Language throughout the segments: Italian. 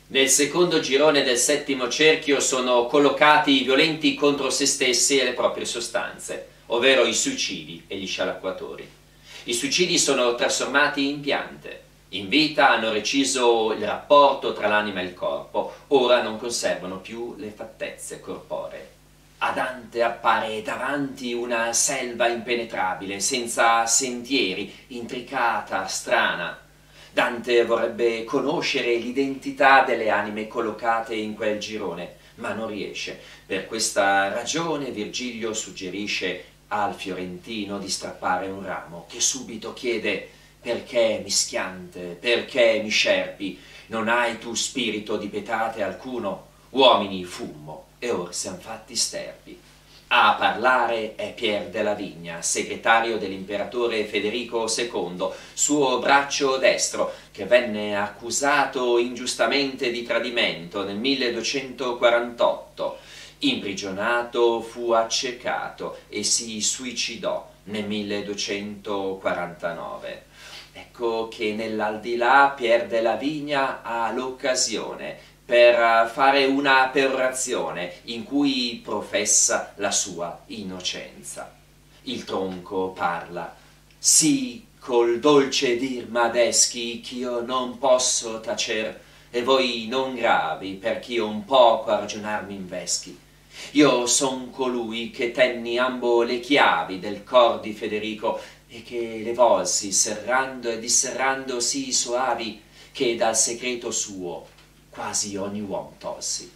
Nel secondo girone del settimo cerchio sono collocati i violenti contro se stessi e le proprie sostanze, ovvero i suicidi e gli scialacquatori. I suicidi sono trasformati in piante. In vita hanno reciso il rapporto tra l'anima e il corpo, ora non conservano più le fattezze corporee. A Dante appare davanti una selva impenetrabile, senza sentieri, intricata, strana. Dante vorrebbe conoscere l'identità delle anime collocate in quel girone, ma non riesce. Per questa ragione Virgilio suggerisce al fiorentino di strappare un ramo, che subito chiede: «Perché mischiante, perché miscerpi? Non hai tu spirito di pietate alcuno? Uomini fummo, e or siam fatti sterpi». A parlare è Pier della Vigna, segretario dell'imperatore Federico II, suo braccio destro, che venne accusato ingiustamente di tradimento nel 1248. Imprigionato, fu accecato e si suicidò nel 1249. Ecco che nell'aldilà Pier della Vigna ha l'occasione per fare una perorazione in cui professa la sua innocenza. Il tronco parla: «Sì, col dolce dir m'adeschi ch'io non posso tacer, e voi non gravi perch'io un poco a ragionar m'inveschi. Io son colui che tenni ambo le chiavi del cor di Federico e che le volsi serrando e disserrando sì soavi che dal secreto suo quasi ogni uom tolsi.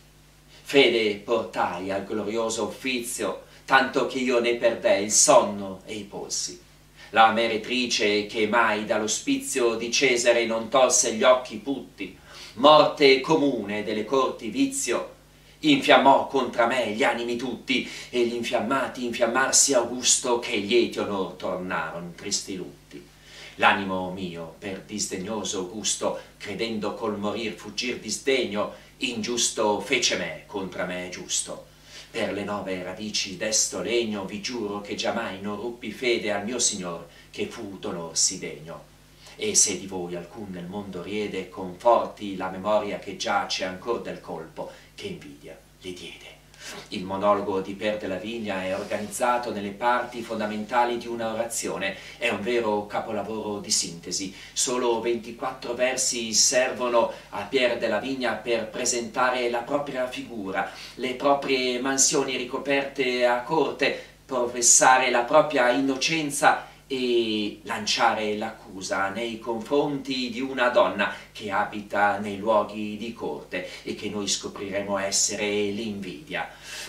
Fede portai al glorioso uffizio, tanto che io ne perdei il sonno e i polsi. La meretrice che mai dall'ospizio di Cesare non tolse gli occhi putti, morte comune delle corti vizio, infiammò contra me gli animi tutti, e gli infiammati infiammarsi augusto, che lieti onor tornaron tristi lutti. L'animo mio, per disdegnoso gusto, credendo col morir fuggir disdegno, ingiusto fece me contra me giusto. Per le 9 radici d'esto legno vi giuro che giammai non ruppi fede al mio signor, che fu d'onor sì degno. E se di voi alcun nel mondo riede, conforti la memoria che giace ancor del colpo che invidia le diede. Il monologo di Pier della Vigna è organizzato nelle parti fondamentali di una orazione, è un vero capolavoro di sintesi. Solo 24 versi servono a Pier della Vigna per presentare la propria figura, le proprie mansioni ricoperte a corte, professare la propria innocenza e lanciare l'accusa nei confronti di una donna che abita nei luoghi di corte e che noi scopriremo essere l'invidia.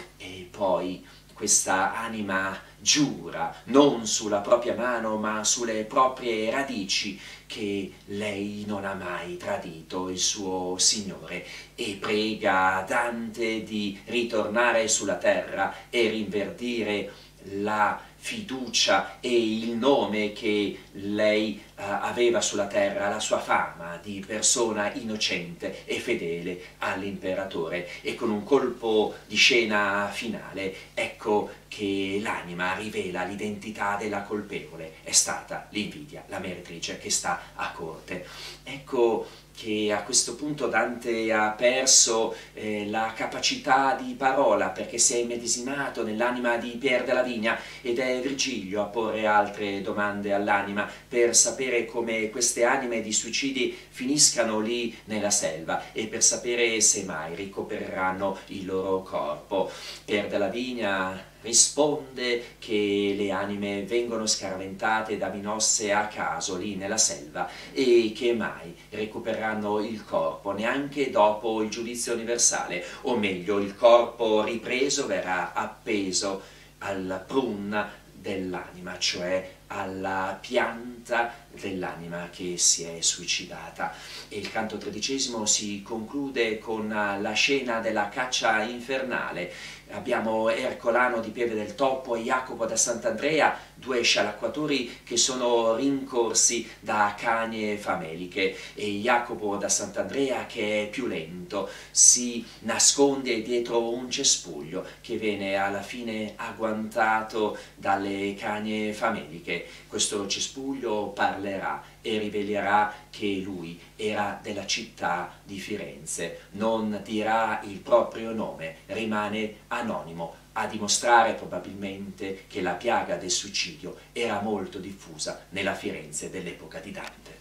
E poi questa anima giura, non sulla propria mano ma sulle proprie radici, che lei non ha mai tradito il suo Signore, e prega Dante di ritornare sulla terra e rinverdire la fiducia e il nome che lei aveva sulla terra, la sua fama di persona innocente e fedele all'imperatore. E con un colpo di scena finale ecco che l'anima rivela l'identità della colpevole: è stata l'invidia, la meretrice che sta a corte. Ecco che a questo punto Dante ha perso la capacità di parola, perché si è immedesimato nell'anima di Pier della Vigna, ed è Virgilio a porre altre domande all'anima per sapere come queste anime di suicidi finiscano lì nella selva e per sapere se mai ricopereranno il loro corpo. Pier della Vigna risponde che le anime vengono scaraventate da minosse a caso lì nella selva e che mai recupereranno il corpo, neanche dopo il giudizio universale, o meglio, il corpo ripreso verrà appeso al prun dell'anima, cioè alla pianta dell'anima che si è suicidata. E il canto XIII si conclude con la scena della caccia infernale. Abbiamo Ercolano di Pieve del Topo e Jacopo da Sant'Andrea, due scialacquatori che sono rincorsi da canie fameliche, e Jacopo da Sant'Andrea, che è più lento, si nasconde dietro un cespuglio che viene alla fine agguantato dalle canie fameliche. Questo cespuglio parla parlerà e rivelerà che lui era della città di Firenze. Non dirà il proprio nome, rimane anonimo, a dimostrare probabilmente che la piaga del suicidio era molto diffusa nella Firenze dell'epoca di Dante.